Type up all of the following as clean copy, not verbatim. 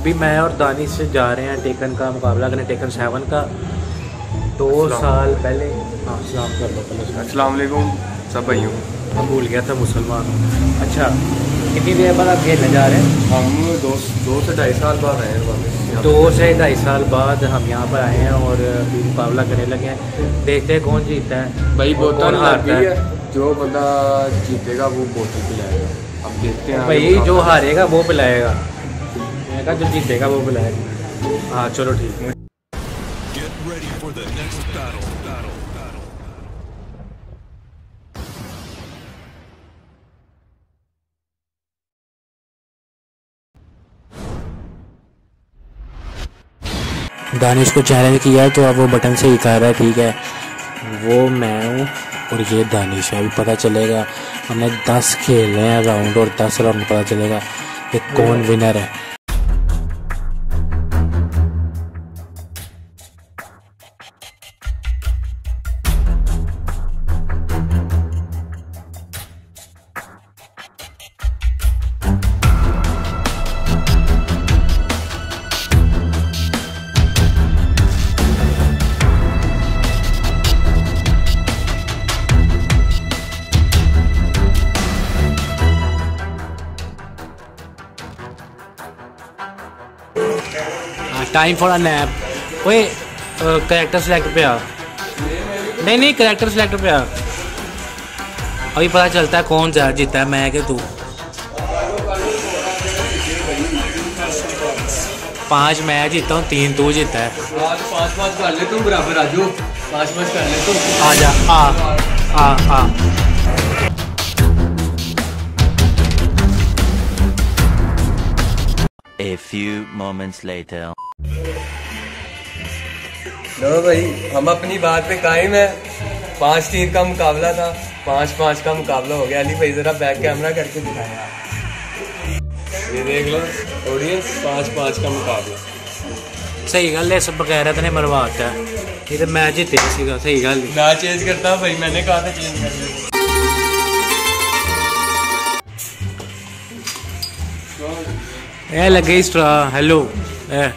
अभी मैं और दानिश से जा रहे हैं टेकन का मुकाबला करने, टेकन 7 का 2 साल पहले। हाँ सलाम कर लो पहले। अस्सलाम वालेकुम सब भाइयों। मैं भूल गया था मुसलमान। अच्छा कितनी देर बाद आप खेलने जा रहे हैं? हम 2 से 2.5 साल बाद आए हैं। 2 से 2.5 साल बाद हम यहाँ पर आए हैं और अभी मुकाबला करने लगे हैं। देखते हैं कौन जीतता है। भाई बोतल हारता है, जो बंदा जीतेगा वो बोतल पिलाएगा। अब देखते हैं भाई जो हारेगा वो पिलाएगा, जो जीतेगा वो पिलाएगा। हाँ चलो ठीक है। दानिश को चैलेंज किया तो अब वो बटन से ही कर रहा है। ठीक है, वो मैं हूँ और ये दानिश है। अभी पता चलेगा, हमने 10 खेल रहे हैं राउंड और 10 राउंड पता चलेगा कि कौन विनर है। Time for a nap. ओए कैरेक्टर सेलेक्ट पे आ। नहीं कैरेक्टर सेलेक्ट पे आ। अभी पता चलता है कौन ज़्यादा जीता है, मैं कि तू। 5 मैं जीता हूँ, 3 तू जीता है। 5-5 कर ले तुम, बराबर आ जाओ। 5-5 कर ले तुम। आ जा आ। A few moments later. लो भाई, हम अपनी बात पे कायम है। 5 टीम का मुकाबला था, 5-5 का मुकाबला हो गया। अली भाई जरा बैक कैमरा करके दिखाया। ये देख लो ऑडियंस, 5-5 का मुकाबला। सही गल है, सब बगैरत ने मरवाता है। ये तो मैच जीते सीगा। सही गल मैं चेंज करता भाई, मैंने कहा था चेंज कर ले। ए लगे स्ट्रा। हेलो ए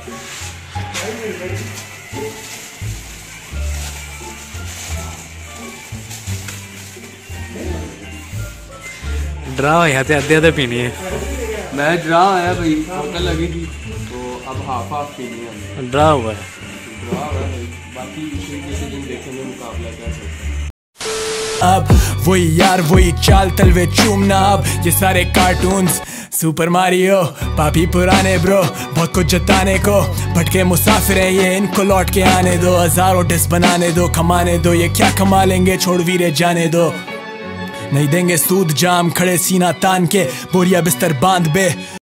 ड्रा होया ते अद्धे पीनी है। मैं ड्रा आया भाई, बोतल लगी थी तो अब हाफ पीनी है हमने। ड्रा हुआ है। ड्रा हुआ है, बाकी किसी दिन देखेंगे मुकाबला क्या चलता है। अब वही यार वही चाल तलवे चूमना। अब ये सारे कार्टून्स, सुपर मारियो, पापी पुराने ब्रो, बहुत कुछ जताने को। भटके मुसाफिर हैं ये, इनको लौट के आने दो। हजारों डिस बनाने दो, कमाने दो। ये क्या कमा लेंगे, छोड़ वीरे जाने दो। नहीं देंगे सूद जाम, खड़े सीना तान के, बोरिया बिस्तर बांध बे।